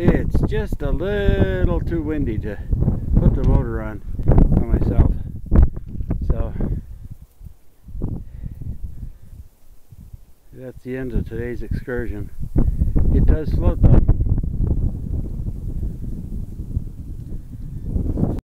It's just a little too windy to put the motor on by myself. So that's the end of today's excursion. It does float though.